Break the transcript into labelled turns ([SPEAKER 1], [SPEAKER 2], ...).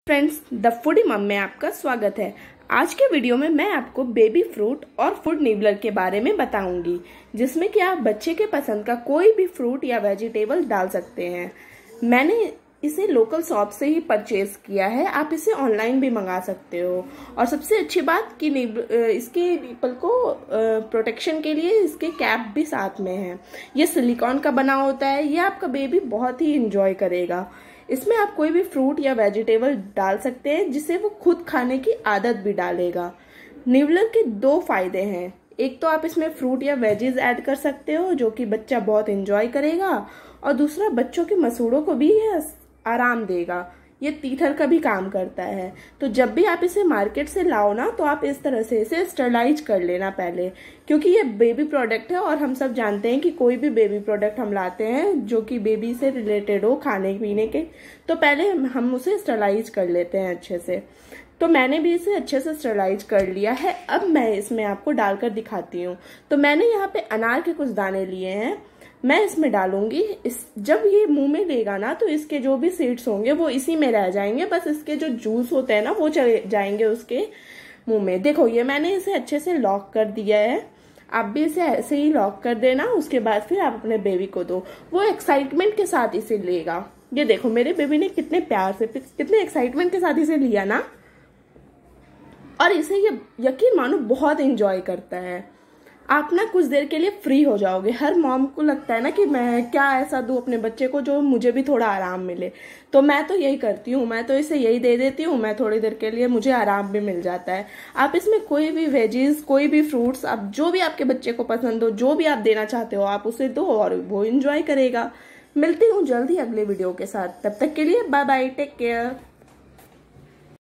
[SPEAKER 1] Friends, the foodie मम में आपका स्वागत है। आज के वीडियो में मैं आपको बेबी फ्रूट और फूड निबलर के बारे में बताऊंगी, जिसमें कि आप बच्चे के पसंद का कोई भी फ्रूट या वेजिटेबल डाल सकते हैं। मैंने इसे लोकल शॉप से ही परचेज किया है, आप इसे ऑनलाइन भी मंगा सकते हो। और सबसे अच्छी बात कि इसके निपल को प्रोटेक्शन के लिए इसके कैप भी साथ में है। ये सिलिकॉन का बना होता है, ये आपका बेबी बहुत ही इंजॉय करेगा। इसमें आप कोई भी फ्रूट या वेजिटेबल डाल सकते हैं, जिससे वो खुद खाने की आदत भी डालेगा। निबलर के दो फायदे हैं, एक तो आप इसमें फ्रूट या वेजीज ऐड कर सकते हो जो कि बच्चा बहुत एंजॉय करेगा, और दूसरा बच्चों के मसूड़ों को भी आराम देगा। ये टीथर का भी काम करता है। तो जब भी आप इसे मार्केट से लाओ ना, तो आप इस तरह से इसे स्टरलाइज कर लेना पहले, क्योंकि ये बेबी प्रोडक्ट है और हम सब जानते हैं कि कोई भी बेबी प्रोडक्ट हम लाते हैं जो कि बेबी से रिलेटेड हो, खाने पीने के, तो पहले हम उसे स्टरलाइज कर लेते हैं अच्छे से। तो मैंने भी इसे अच्छे से स्टरलाइज कर लिया है। अब मैं इसमें आपको डालकर दिखाती हूँ। तो मैंने यहाँ पे अनार के कुछ दाने लिए हैं, मैं इसमें डालूंगी। जब ये मुंह में लेगा ना, तो इसके जो भी सीड्स होंगे वो इसी में रह जाएंगे, बस इसके जो जूस होते हैं ना वो चले जाएंगे उसके मुंह में। देखो, ये मैंने इसे अच्छे से लॉक कर दिया है। आप भी इसे ऐसे ही लॉक कर देना। उसके बाद फिर आप अपने बेबी को दो, वो एक्साइटमेंट के साथ इसे लेगा। ये देखो, मेरे बेबी ने कितने प्यार से, कितने एक्साइटमेंट के साथ इसे लिया ना, और इसे ये यकीन मानो बहुत एंजॉय करता है। आप ना कुछ देर के लिए फ्री हो जाओगे। हर मॉम को लगता है ना कि मैं क्या ऐसा दूं अपने बच्चे को जो मुझे भी थोड़ा आराम मिले, तो मैं तो यही करती हूँ, मैं तो इसे यही दे देती हूँ। मैं थोड़ी देर के लिए, मुझे आराम भी मिल जाता है। आप इसमें कोई भी वेजीज, कोई भी फ्रूट्स, आप जो भी आपके बच्चे को पसंद हो, जो भी आप देना चाहते हो, आप उसे दो और वो एंजॉय करेगा। मिलती हूँ जल्दी अगले वीडियो के साथ, तब तक के लिए बाय बाय, टेक केयर।